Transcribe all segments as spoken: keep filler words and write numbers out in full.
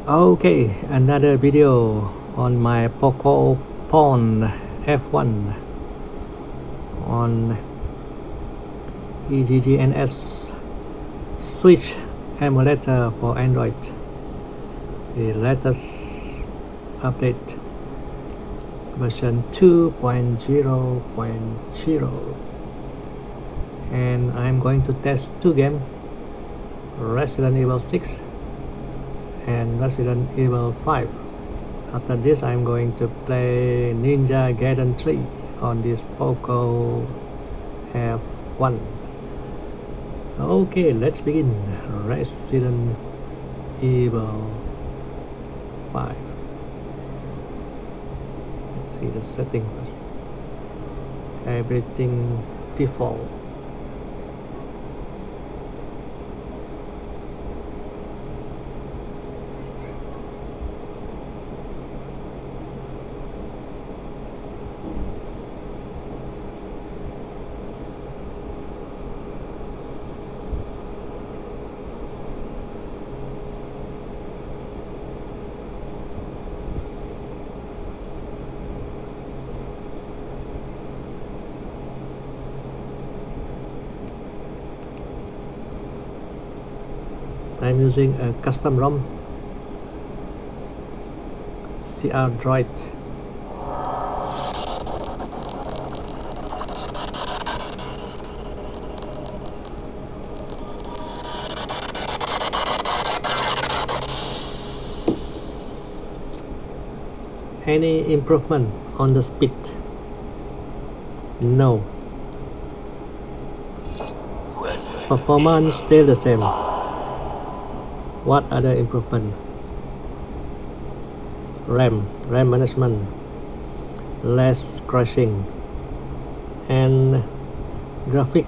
Okay, another video on my Poco Pawn F one on E G G N S Switch emulator for Android, the latest update version two point zero point zero, and I'm going to test two games, Resident Evil six and Resident Evil five. After this, I'm going to play Ninja Gaiden three on this Poco F one. Okay, let's begin. Resident Evil five. Let's see the setting first. Everything default. I'm using a custom ROM, C R Droid. Any improvement on the speed? No. Performance still the same. What other improvement? RAM, RAM management, less crashing, and graphic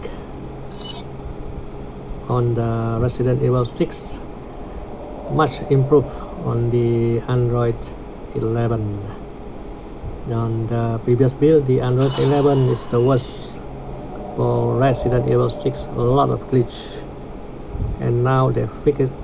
on the Resident Evil six much improved on the Android eleven. On the previous build, the Android eleven is the worst for Resident Evil six, a lot of glitch, and now they fixed it.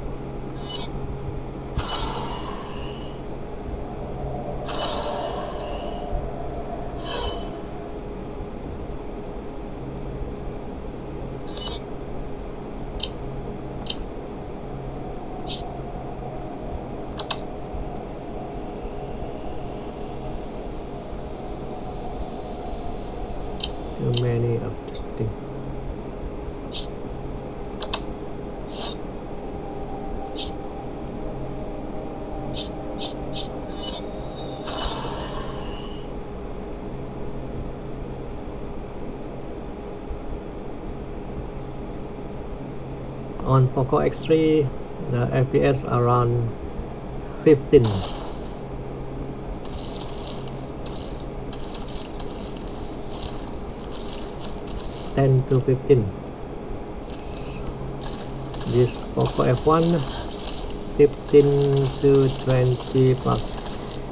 Too many of this thing. On Poco X three, the F P S around fifteen. ten to fifteen. This Poco F one, fifteen to twenty plus.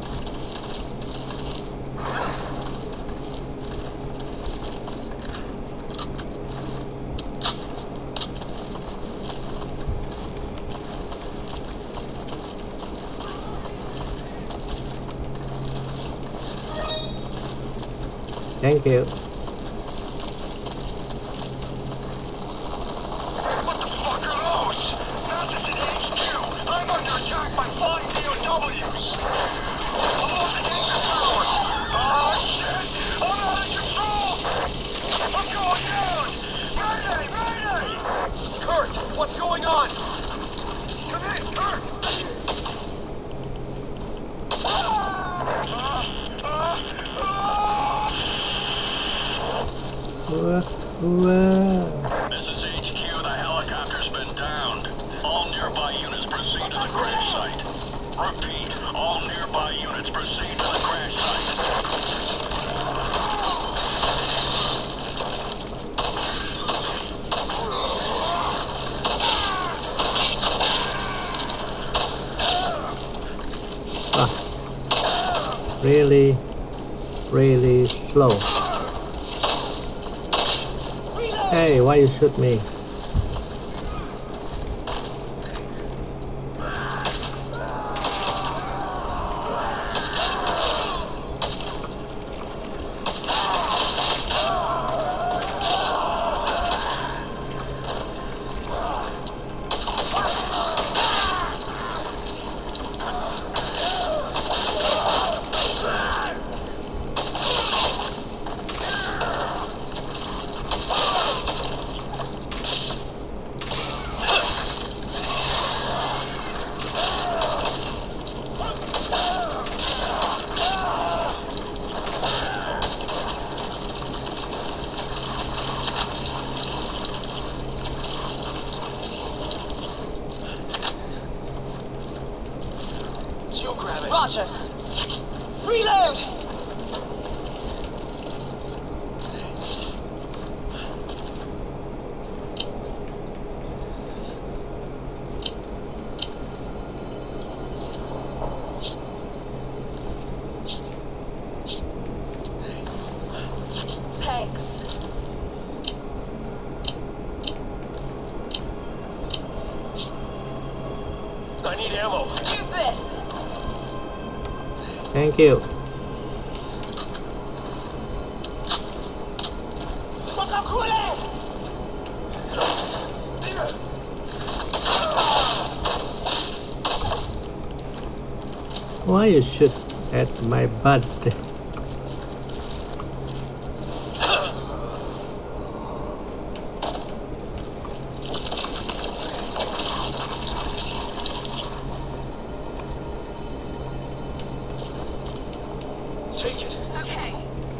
Thank you. What's going on? Come in, Kirk! Whoa, whoa. This is H Q. The helicopter's been downed. All nearby units proceed to the crash site. Repeat, all nearby units proceed to the crash site. Really, really slow. Hey, why you shoot me? grab it. Roger. Reload! Thanks. I need ammo. Use this. Thank you. Why you shoot at my butt? Take it. Okay.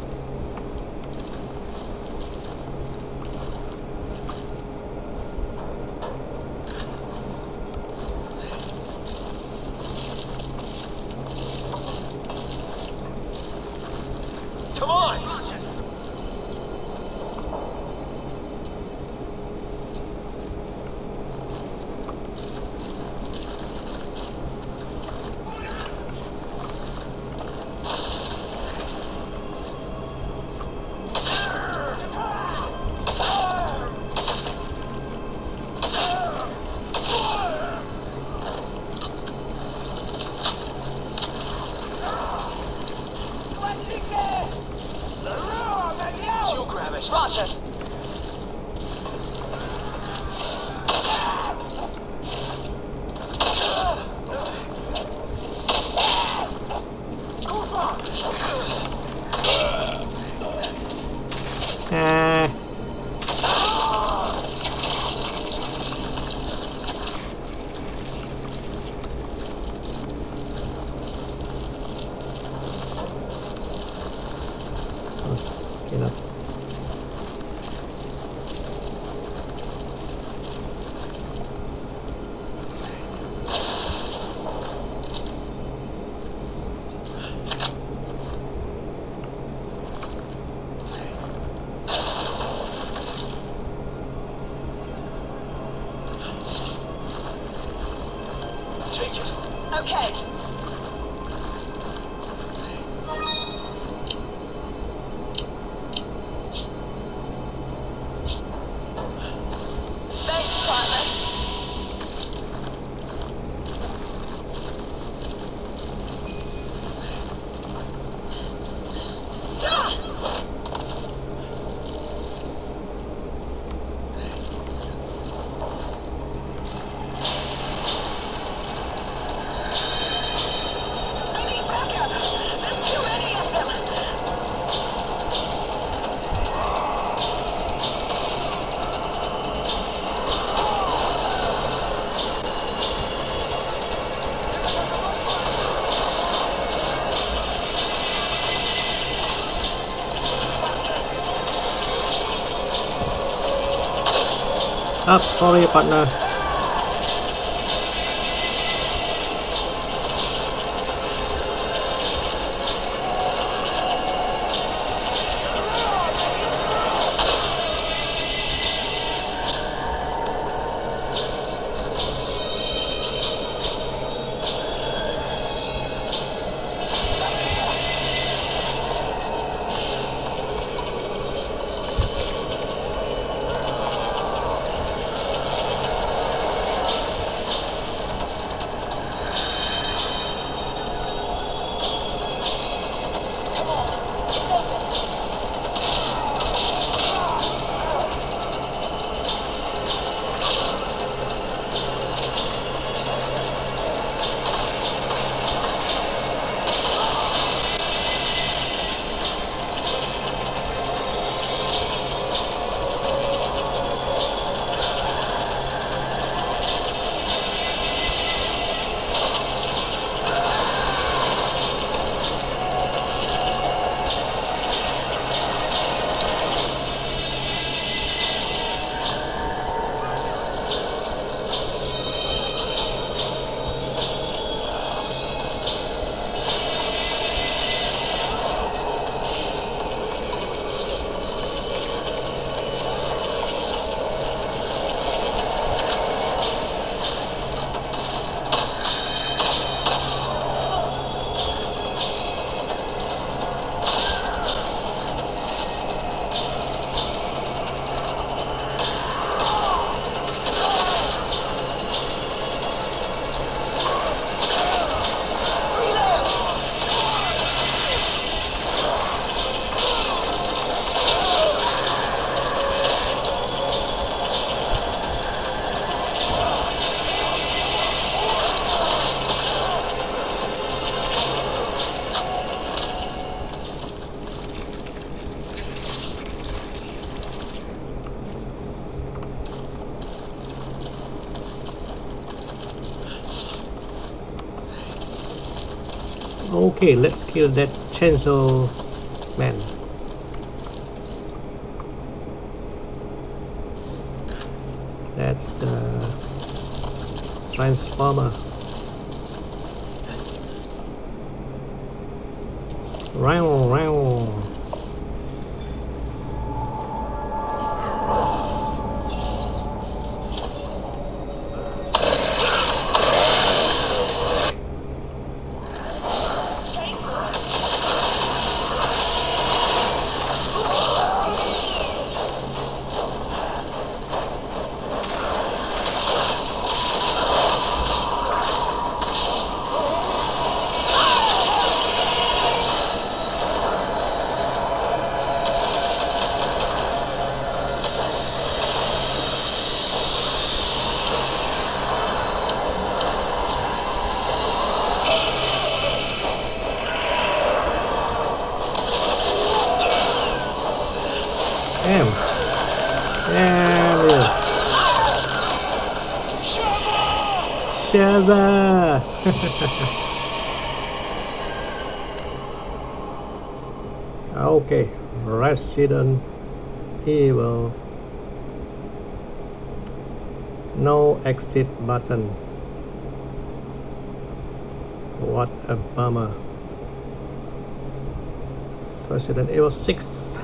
Come on. Roger. You grab it. Roger. Ah. Cannot. Take it. Okay. Thanks, partner. Up, sorry partner. Okay, let's kill that chainsaw man. That's the transformer. Round, round. Damn. Yeah, Shava! Okay, Resident Evil. No exit button. What a bummer. Resident Evil six.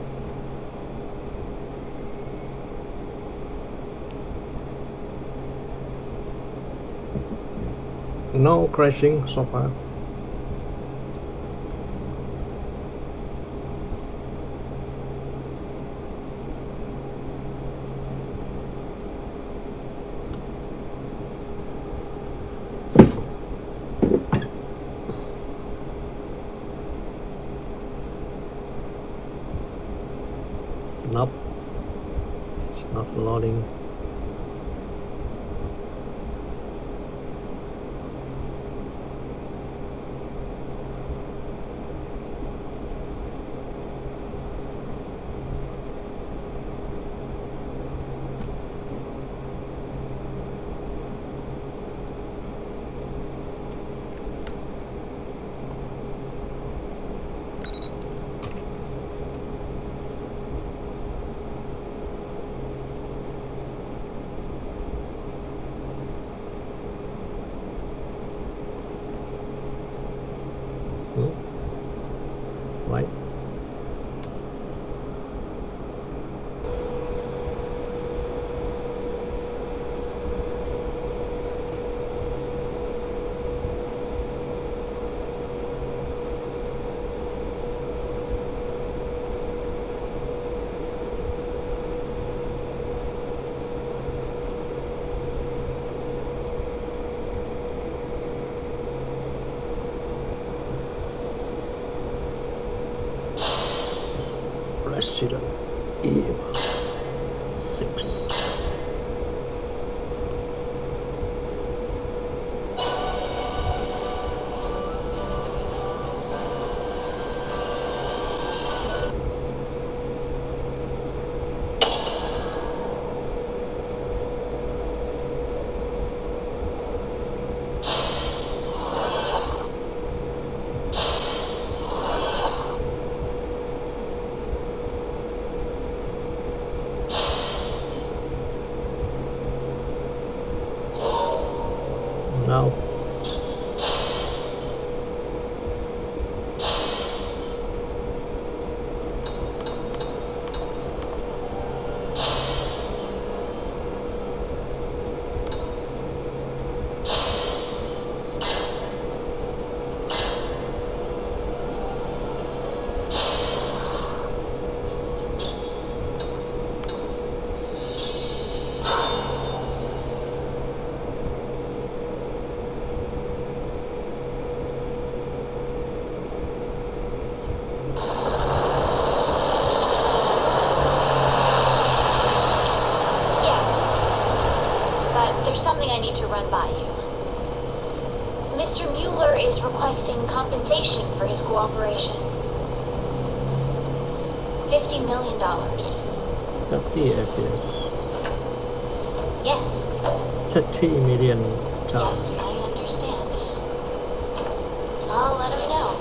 No crashing so far. Nope, it's not loading. Right. Resident Evil six. Now There's something I need to run by you. Mister Mueller is requesting compensation for his cooperation. Fifty million dollars. thirty F P S. Yes. thirty million Yes, dollars. I understand. I'll let him know.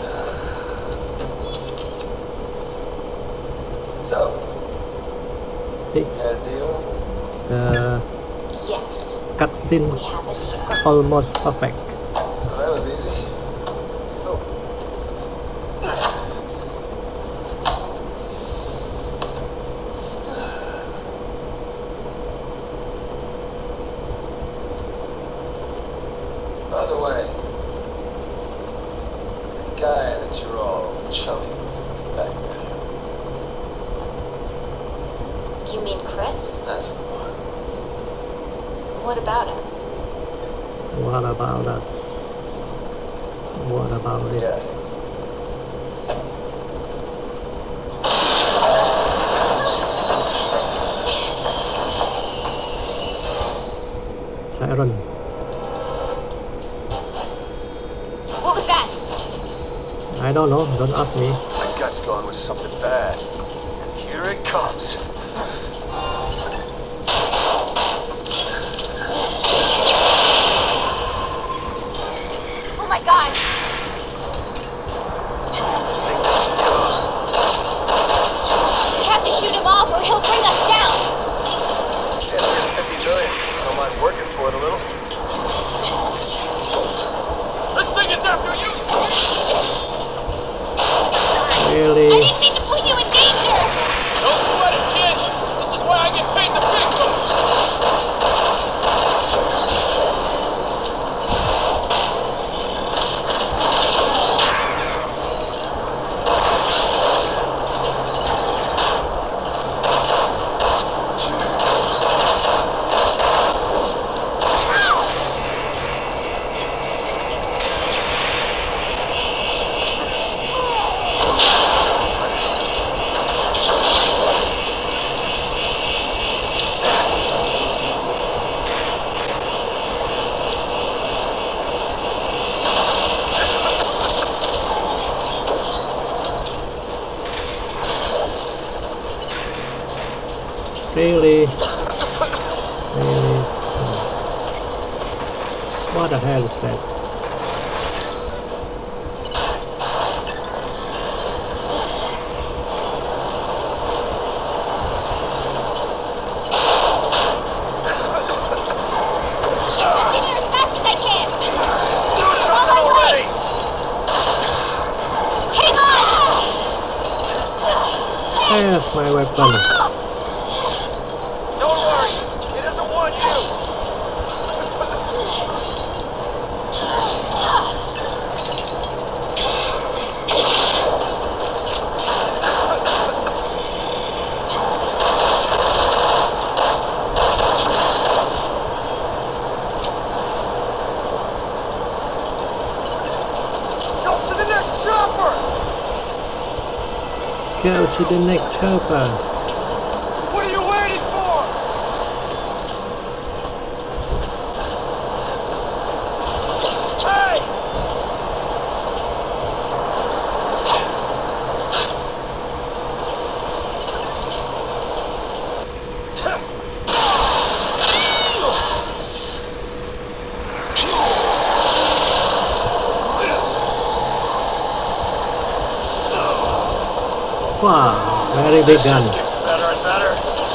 So, See, had a deal? the Yes, cutscene we have a deal. almost perfect. Well, that was easy. Oh. By the way, the guy that you're all chummy with back there, You mean Chris? that's the one. What about him? What about us? What about it? Yes. Tyron. What was that? I don't know. Don't ask me. My gut's going with something bad. And here it comes. Oh my god! We have to shoot him off or he'll bring us down! Yeah, there's fifty million. Don't mind working for it a little. This thing is after you! Really? I didn't mean to put you in danger! Don't sweat it, kid! This is why I get paid the big bucks! Really? Really? What the hell is that? Get there as fast as I can! Do something already! Hang on! There's my weapon. Don't worry, he doesn't want you! Jump to the next chopper! Go to the next chopper. What are you waiting for? Hey! Wow, very big gun. Better and better.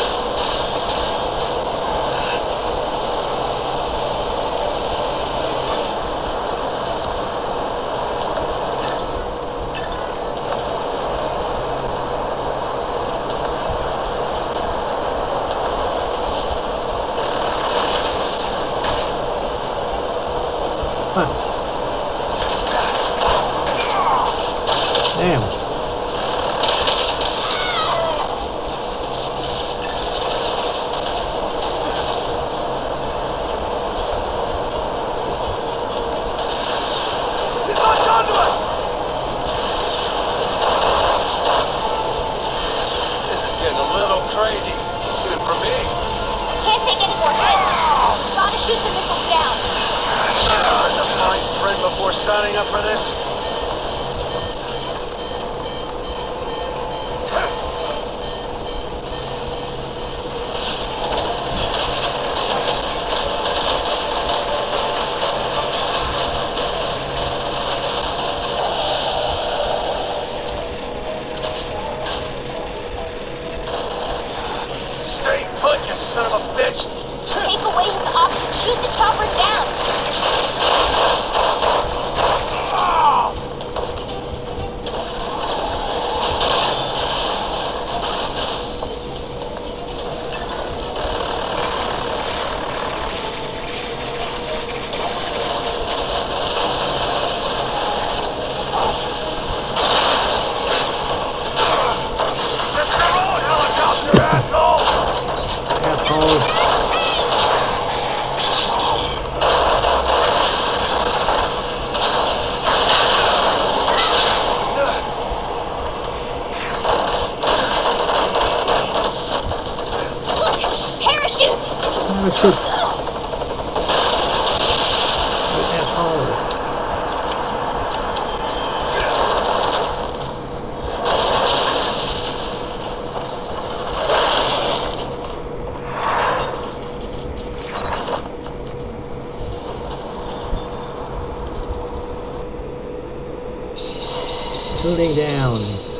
Huh. Damn. He's not done to us! This is getting a little crazy, even for me. Can't take any more hits! Gotta shoot the missiles down! Uh, the fine print before signing up for this. cooling down.